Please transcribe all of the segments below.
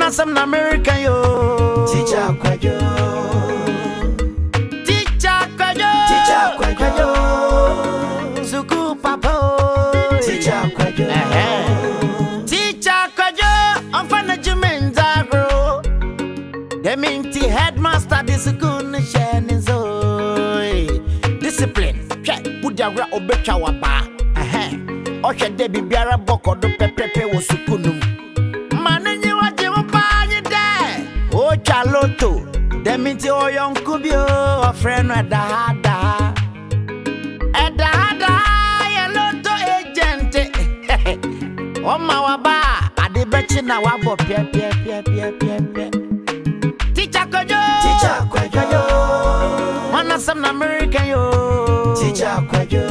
Wanna some American yo. Teacher Kwajo. Teacher Kwajo. Teacher Kwajo. Suku papa. Teacher Kwajo. Teacher Kwajo. I'm from the Jumenza bro. The minty headmaster this good shining so. Discipline. Budara obecha waba. Osha debi biara boko do pepepe wo sukunum. Manenye waje wo paanye de. O chaloto. Deminti o yonkubio o friend edahada. Edahada ye loto agent. O ma waba ade bechi na wabo pie. Teacher Kwajo. Teacher Kwajo. Wanna some American yo. Teacher Kwajo.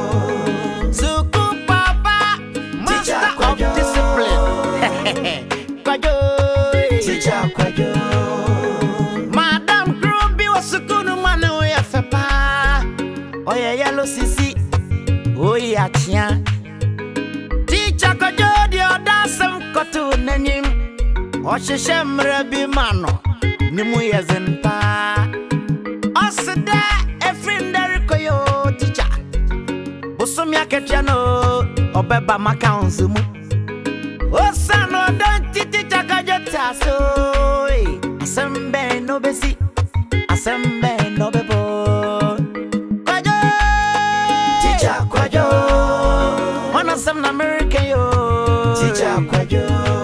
Suku papa. Master of discipline. Kwajo. Teacher Kwajo. Madam Groby was sukunu mane oya fepa. Oya yellow sisi. Oya chia. Teacher Kwajo di odasem kotu nenyim. Oshishe mrebi mano. Nimu yezinta. Oside efrinderi koyo teacher. Osumya ketiano obeba makanzu mu. Osano don teacher Kwajo taso. Asembe no besi. Asembe no bebo. Kwajo. Teacher Kwajo. Wanna some American yo. Teacher Kwajo.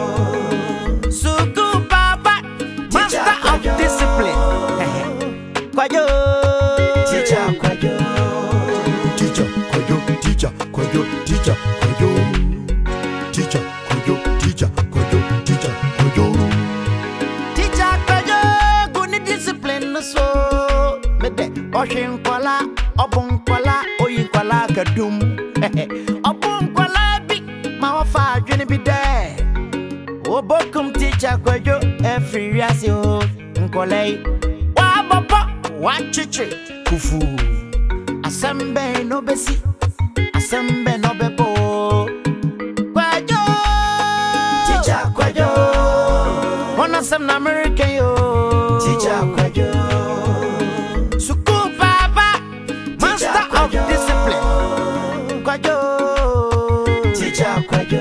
Suku papa. Master of discipline. Kwajo. Teacher Kwajo. Teacher Kwajo, teacher Kwajo, teacher Kwajo. Teacher Kwajo, teacher Kwajo, teacher Kwajo. Teacher Kwajo, good discipline no so. Mede oshin kwala, obun kwala, oyin kwala kadum. Obun kwala bi, ma wafa adwene bi de. Obokum Teacher Kwajo, every rasio nkolei. Wa bobo, wa chichi, kufu. Asembe no besi, asembe no bebo. Kwajo. Teacher Kwajo. Wanna some American yo. Teacher Kwajo. Suku papa. Master of discipline. Kwajo. Teacher Kwajo.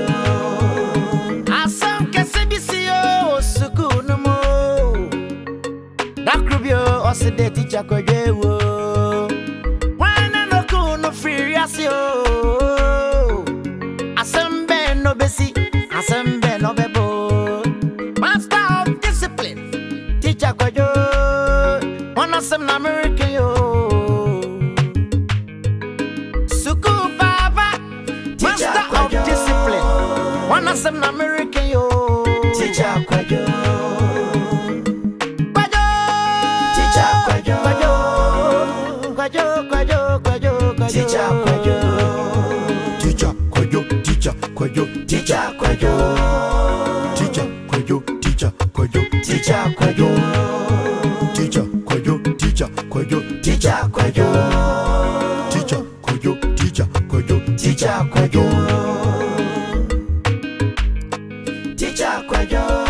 Asam kesebisi yo. Suku numo. Dakrubio oside Teacher Kwajo wo. Wana no kuno furious yo. Asembe no besi. Asembe no bebo. Master of discipline. Teacher Kwajo. Wanna some American yo. Suku papa. Master of discipline. Wanna some American yo. Teacher Kwajo. Kwajo. Teacher Kwajo. Kwajo. Teacher Kwajo. Teacher Kwajo, teacher Kwajo, Teacher Kwajo. teacher Kwajo, teacher Kwajo, Teacher Kwajo. teacher Kwajo, teacher Kwajo, Teacher Kwajo. teacher Kwajo, teacher Kwajo, Teacher Kwajo. Teacher Kwajo.